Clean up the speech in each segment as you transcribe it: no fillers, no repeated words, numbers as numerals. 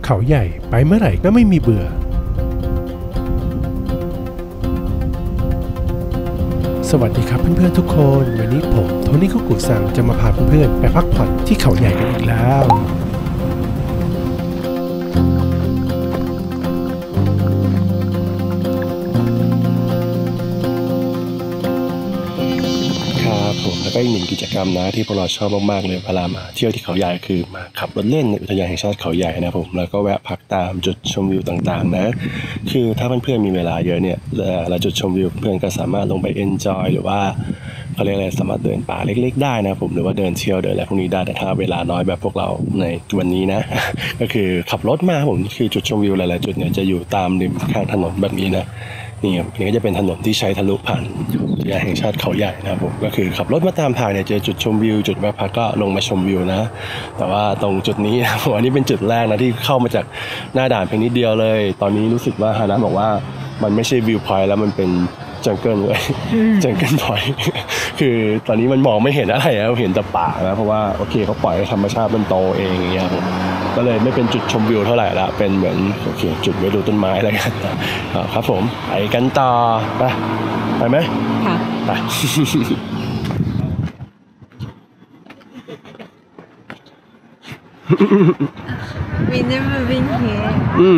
เขาใหญ่ไปเมื่อไหร่ก็ไม่มีเบื่อสวัสดีครับเพื่อนๆทุกคนวันนี้ผมโทนี่คุกุซังจะมาพาเพื่อนๆไปพักผ่อนที่เขาใหญ่กันอีกแล้วผมแล้วก็อีกหนึ่งกิจกรรมนะที่พวกเราชอบมากๆเลยเวลามาเที่ยวที่เขาใหญ่คือมาขับรถเล่นในอุทยานแห่งชาติเขาใหญ่นะผมแล้วก็แวะพักตามจุดชมวิวต่างๆนะคือถ้าเพื่อนๆมีเวลาเยอะเนี่ยแล้วจุดชมวิวเพื่อนก็สามารถลงไปเอนจอยหรือว่าเขาเรียกอะไรสามารถเดินป่าเล็กๆได้นะผมหรือว่าเดินเที่ยวเดินอะไรพวกนี้ได้แต่ถ้าเวลาน้อยแบบพวกเราในวันนี้นะ ก็คือขับรถมาผมคือจุดชมวิวหลายๆจุดเนี่ยจะอยู่ตามริมข้างถนนแบบนี้นะนี่ครับนี่ก็จะเป็นถนนที่ใช้ทะลุผ่านอุทยานแห่งชาติเขาใหญ่นะครับผมก็คือขับรถมาตามทางเนี่ยเจอจุดชมวิวจุดแวะพักก็ลงมาชมวิวนะแต่ว่าตรงจุดนี้นะอันนี้เป็นจุดแรกนะที่เข้ามาจากหน้าด่านเพียงนิดเดียวเลยตอนนี้รู้สึกว่าฮานะบอกว่ามันไม่ใช่วิวพอยต์แล้วมันเป็นจังเกิลเลยจังเกิลพอยต์คือตอนนี้มันมองไม่เห็นอะไรแล้วเห็นแต่ป่านะเพราะว่าโอเคเขาปล่อยให้ธรรมชาติมันโตเองอย่างเงี้ยก็เลยไม่เป็นจุดชมวิวเท่าไหร่ละเป็นเหมือนโอเคจุดไว้ดูต้นไม้อะไรกันครับผมไปกันต่อไปไหมค่ะไป We never been here.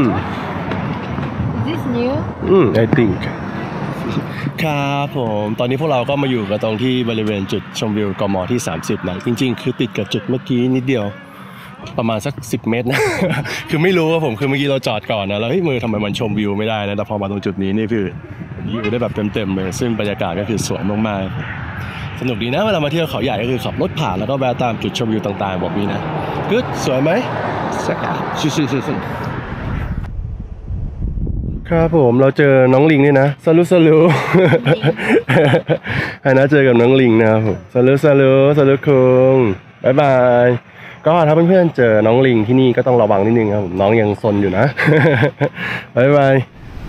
Is this new? I think ครับผมตอนนี้พวกเราก็มาอยู่กันตรงที่บริเวณจุดชมวิวกม.ที่30นะจริงๆคือติดกับจุดเมื่อกี้นิดเดียวประมาณสัก10 เมตรนะ คือไม่รู้ว่าผมคือเมื่อกี้เราจอดก่อนนะแล้วมือทำไมมันชมวิวไม่ได้นะแต่พอมาตรงจุดนี้นี่คือวิวได้แบบเต็มๆเลยซึ่งบรรยากาศก็คือสวยมากๆสนุกดีนะเวลามาเที่ยวเขาใหญ่ก็คือขับรถผ่านแล้วก็แวะตามจุดชมวิวต่างๆบอกนี้นะgood สวยไหมสักชิครับผมเราเจอน้องลิงนี่นะสลูให้นะเจอกับน้องลิงนะครับผมสลูคุงบ๊ายบายก็ถ้าเพื่อนๆเจอน้องลิงที่นี่ก็ต้องระวังนิดนึงครับผมน้องยังซนอยู่นะ บ๊ายบาย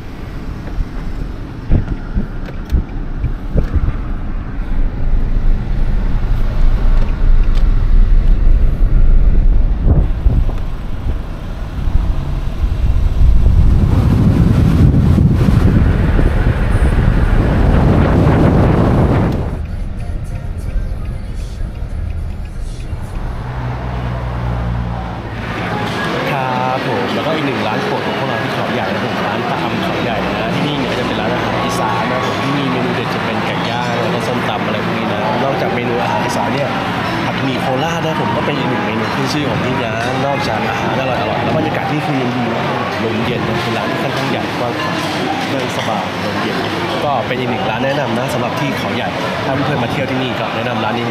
แล้วก็อีกหนึ่งร้านโปรดของพวกเราที่เขาใหญ่นะผมร้านตำเขาใหญ่นะที่นี่เนี่ยจะเป็นร้านอาหารอีสานนะผมที่มีเมนูเด็ดจะเป็นไก่ย่างแล้วก็ส้มตำอะไรพวกนี้นะนอกจากเมนูอาหารอีสานเนี่ยผัดหมี่โคราชนะผมก็เป็นอีกหนึ่งเมนูขึ้นชื่อของที่ร้านนอกจากอาหารอร่อยแล้วบรรยากาศที่คือยังดีนะลมเย็นนะเป็นร้านที่ค่อนข้างใหญ่กว้างขวางเดินสบายลมเย็นก็เป็นอีกหนึ่งร้านแนะนำนะสำหรับที่เขาใหญ่ถ้าเพื่อนๆมาเที่ยวที่นี่ก็แนะนำร้านนี้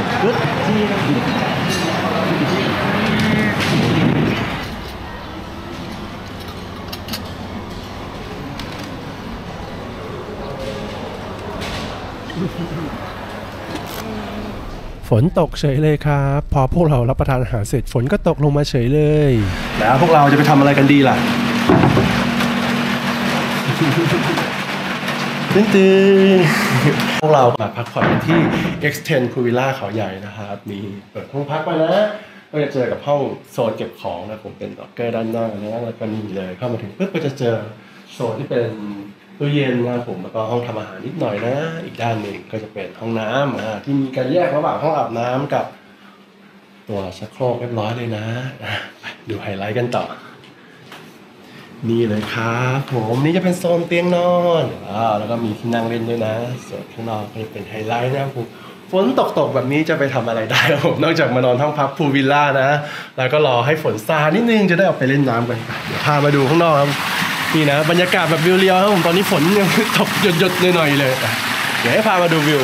ฝนตกเฉยเลยครับพอพวกเรารับประทานอาหารเสร็จฝนก็ตกลงมาเฉยเลยแล้วพวกเราจะไปทำอะไรกันดีล่ะตื่นพวกเรามาพักผ่อนที่ X10 Pool Villa เขาใหญ่นะครับมีเปิดห้องพักไปนะก็จะเจอกับห้องโซนเก็บของนะผมเป็นล็อกเกอร์ด้านนอกนะแล้วก็นี่เลยเข้ามาถึงปุ๊บก็จะเจอโซนที่เป็นตู้เย็นนะผมแล้วก็ห้องทำอาหารนิดหน่อยนะอีกด้านหนึ่งก็จะเป็นห้องน้ำที่มีการแยกระหว่างห้องอาบน้ำกับตัวชักโครกเรียบร้อยเลยนะไปดูไฮไลท์กันต่อนี่เลยครับผมนี่จะเป็นโซนเตียงนอนแล้วก็มีที่นั่งเล่นด้วยนะส่วนข้างนอกก็จะเป็นไฮไลท์นะผมฝนตกแบบนี้จะไปทำอะไรได้ผมนอกจากมานอนห้องพักพูลวิลล่านะแล้วก็รอให้ฝนซานิดนึงจะได้ออกไปเล่นน้ำกันเดี๋ยวพามาดูข้างนอกครับนี่นะบรรยากาศแบบเรียวๆครับผมตอนนี้ฝนยังตกหยดๆหน่อยๆเลยเดี๋ยวให้พามาดูวิว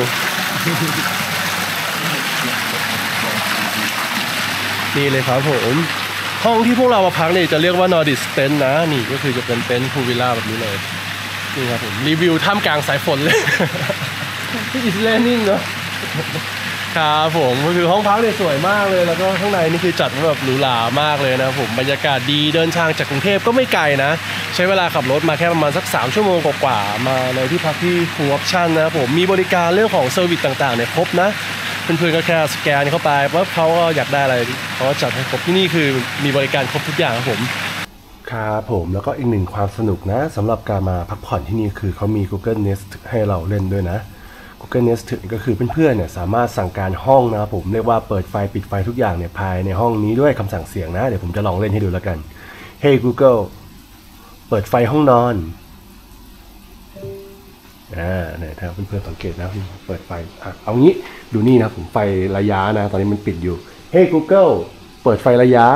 นี่เลยครับผมห้องที่พวกเรามาพักเนี่ยจะเรียกว่านอร์ดิสเต็นท์นะนี่ก็คือจะเป็นเต็นท์พูลวิลล่าแบบนี้เลยนี่ครับผมรีวิวท่ามกลางสายฝนเลยที่อิสเลนิ่งเนาะครับผมก็คือห้องพักเนี่ยสวยมากเลยแล้วก็ข้างในนี่คือจัดแบบหรูหรามากเลยนะผมบรรยากาศดีเดินทางจากกรุงเทพก็ไม่ไกลนะใช้เวลาขับรถมาแค่ประมาณสัก3 ชั่วโมงกว่าๆมาในที่พักที่ฟูลออปชั่นนะผมมีบริการเรื่องของเซอร์วิสต่างๆเนี่ยครบนะเพื่อนๆก็แค่สแกนเข้าไปว่าเขาก็อยากได้อะไรเขาก็จัดให้ครบที่นี่คือมีบริการครบทุกอย่างครับผมครับผมแล้วก็อีกหนึ่งความสนุกนะสำหรับการมาพักผ่อนที่นี่คือเขามี Google Nest ให้เราเล่นด้วยนะ Google Nest ก็คือเพื่อนๆเนี่ยสามารถสั่งการห้องนะครับผมเรียกว่าเปิดไฟปิดไฟทุกอย่างเนี่ยภายในห้องนี้ด้วยคำสั่งเสียงนะเดี๋ยวผมจะลองเล่นให้ดูแล้วกัน Hey Google เปิดไฟห้องนอนเนี่ยถ้าเพื่อนๆสังเกตนะเปิดไฟเอางี้ดูนี่นะผมไฟระยะนะตอนนี้มันปิดอยู่ Hey Google เปิดไฟระยะ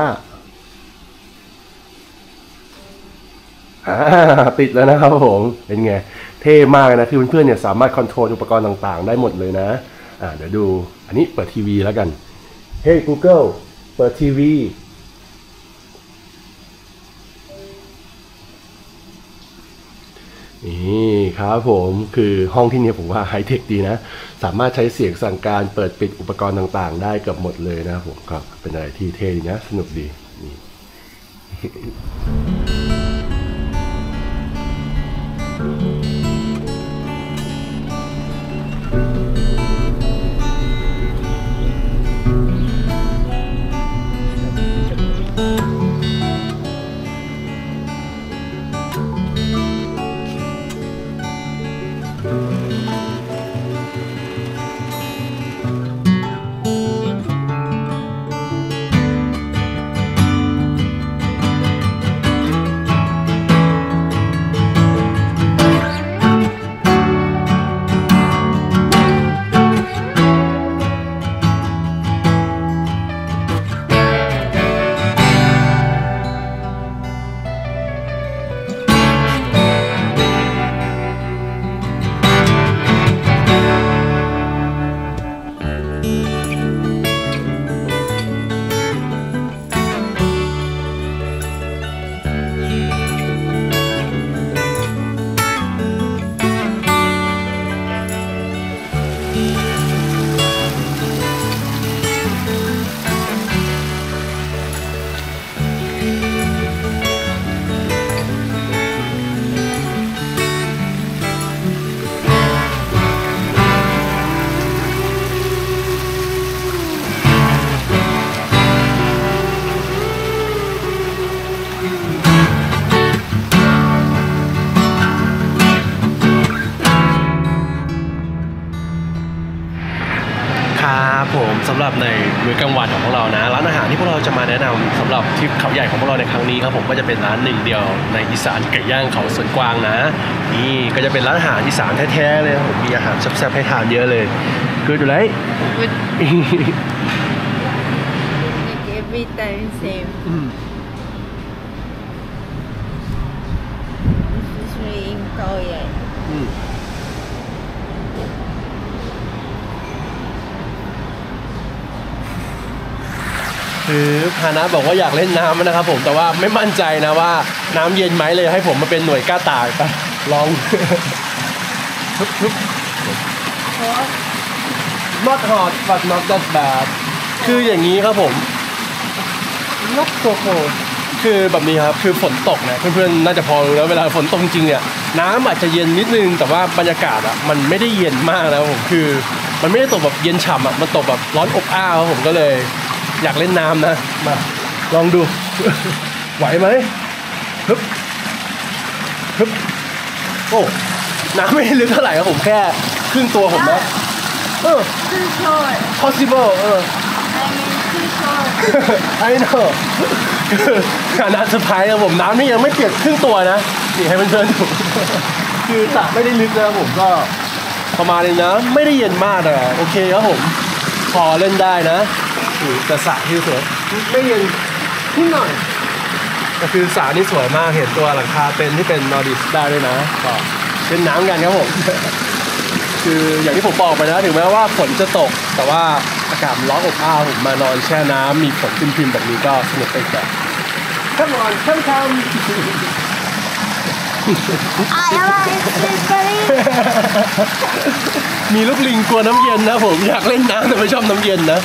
ติดแล้วนะครับผมเป็นไงเท่มากนะคือเพื่อนๆเนี่ยสามารถคอนโทรลอุปกรณ์ต่างๆได้หมดเลยนะเดี๋ยวดูอันนี้เปิดทีวีแล้วกัน Hey Google เปิดทีวีนี่ครับผมคือห้องที่นี่ผมว่าไฮเทคดีนะสามารถใช้เสียงสั่งการเปิดปิดอุปกรณ์ต่างๆได้เกือบหมดเลยนะผมก็เป็นอะไรที่เท่ดีนะสนุกดีนี่ ครับผมสำหรับในมื้อกลางวันของพวกเรานะร้านอาหารที่พวกเราจะมาแนะนำสำหรับทริปเขาใหญ่ของพวกเราในครั้งนี้ครับผมก็จะเป็นร้านหนึ่งเดียวในอีสานไก่ย่างเขาสวนกวางนะนี่ก็จะเป็นร้านอาหารอีสานแท้ๆเลยผมมีอาหารแซ่บๆให้ทานเยอะเลยคือดูไร every time same. Especially in Korea. คือฮานะบอกว่าอยากเล่นน้ำนะครับผมแต่ว่าไม่มั่นใจนะว่าน้ำเย็นไหมเลยให้ผมมาเป็นหน่วยกล้าตายไปลอง not hot but not that bad คืออย่างนี้ครับผม not so cold คือแบบนี้ครับคือฝนตกนะเพื่อนๆน่าจะพอรู้แล้วเวลาฝนตกจริงเนี่ยน้ำอาจจะเย็นนิดนึงแต่ว่าบรรยากาศอ่ะมันไม่ได้เย็นมากนะผมคือมันไม่ได้ตกแบบเย็นฉ่ำอ่ะมันตกแบบร้อนอบอ้าวครับผมก็เลยอยากเล่นน้ำนะมาลองดู ไหวไหมฮึบฮึบโอ้น้ำไม่ลึกเท่าไหร่ครับผมแค่ครึ่งตัวผมนะ Too short. possible I mean too short. I know ขนาดสุดท้ายครับผมน้ำนี่ยังไม่เปียกครึ่งตัวนะนี่ให้เพื่อนๆดู คือสระไม่ได้ลึกนะผมก็ประมาณนี้นะไม่ได้เย็นมากแต่โอเคครับผมพอเล่นได้นะแต่สระที่สวยไม่เย็นนิดหน่อยก็คือสระนี่สวยมากเห็นตัวหลังคาเป็นที่เป็นนอร์ดิสได้ด้วยนะก็เล่นน้ำกันครับผม คืออย่างที่ผมบอกไปนะถึงแม้ว่าฝนจะตกแต่ว่าอากาศร้อนอบอ้าวผมมานอนแช่น้ำมีฝนพิมพ์แบบนี้ก็สนุกไปแบบCome on comeมีลูกลิงกลัวน้ำเย็นนะผมอยากเล่นน้ำแต่ไม่ชอบน้ำเย็นนะ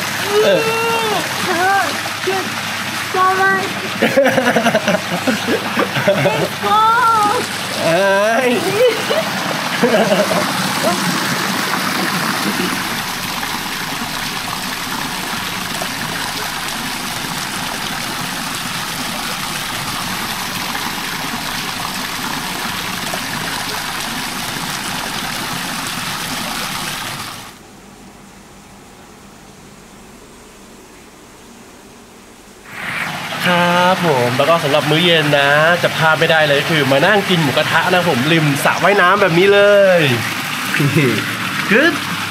ผมแล้วก็สำหรับมื้อเย็นนะจะพลาดไม่ได้เลยคือมานั่งกินหมูกระทะนะผมริมสระว่ายน้ำแบบนี้เลยคือ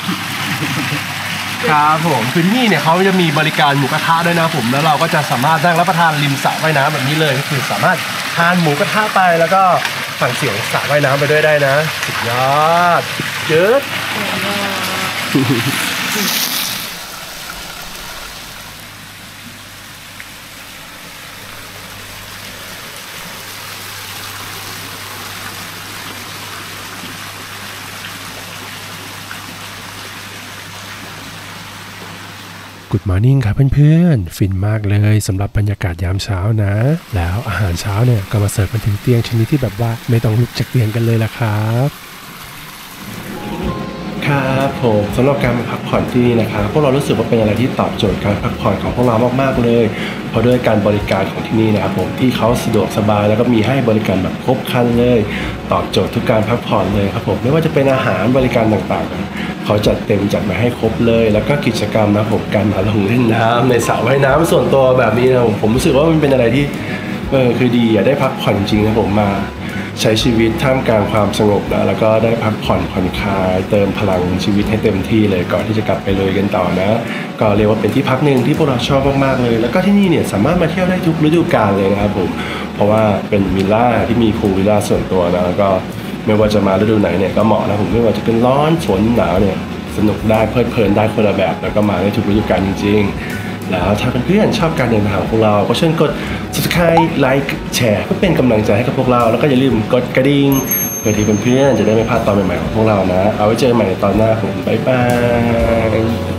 ครับผมคือที่นี่เนี่ยเขาจะมีบริการหมูกระทะด้วยนะผมแล้วเราก็จะสามารถนั่งรับประทานริมสระว่ายน้ำแบบนี้เลยก็คือสามารถทานหมูกระทะไปแล้วก็ฟังเสียงสระว่ายน้ำไปด้วยได้นะสุดยอดเจิด Good Morning ครับเพื่อนๆฟินมากเลยสำหรับบรรยากาศยามเช้านะแล้วอาหารเช้าเนี่ยก็มาเสิร์ฟมาถึงเตียงชนิดที่แบบว่าไม่ต้องลุกจากเตียงกันเลยล่ะครับครับผมสำหรับการมาพักผ่อนที่นี่นะครับพวกเรารู้สึกว่าเป็นอะไรที่ตอบโจทย์การพักผ่อนของพวกเรามากๆเลยเพราะด้วยการบริการของที่นี่นะครับผมที่เขาสะดวกสบายแล้วก็มีให้บริการแบบครบครันเลยตอบโจทย์ทุกการพักผ่อนเลยครับผมไม่ว่าจะเป็นอาหารบริการต่างๆเขาจัดเต็มจัดมาให้ครบเลยแล้วก็กิจกรรมนะผมการมาลงเล่นน้ำในสระว่ายน้ำส่วนตัวแบบนี้นะผมรู้สึกว่ามันเป็นอะไรที่คือดีอะได้พักผ่อนจริงนะผมมาใช้ชีวิตท่ามกลางความสงบนะแล้วก็ได้พักผ่อนผ่อนคลายเติมพลังชีวิตให้เต็มที่เลยก่อนที่จะกลับไปเลยกันต่อนะก็เรียกว่าเป็นที่พักหนึ่งที่พวกเราชอบมากๆเลยแล้วก็ที่นี่เนี่ยสามารถมาเที่ยวได้ทุกฤดูกาลเลยนะครับผมเพราะว่าเป็นวิลล่าที่มีพูลวิลล่าส่วนตัวนะแล้วก็ไม่ว่าจะมาฤดูไหนเนี่ยก็เหมาะนะผมไม่ว่าจะเป็นร้อนฝนหนาวเนี่ยสนุกได้เพลิดเพลินได้คนละแบบแล้วก็มาได้ทุกฤดูกาลจริงๆแล้วถ้าเพื่อนๆชอบการเดินทางของพวกเราก็เชิญกด subscribe ไลค์แชร์เพื่อเป็นกำลังใจให้กับพวกเราแล้วก็อย่าลืมกดกระดิ่งเพื่อที่เพื่อนๆจะได้ไม่พลาดตอนใหม่ๆของพวกเรานะเอาไว้เจอกันใหม่ในตอนหน้าผมบ๊ายบาย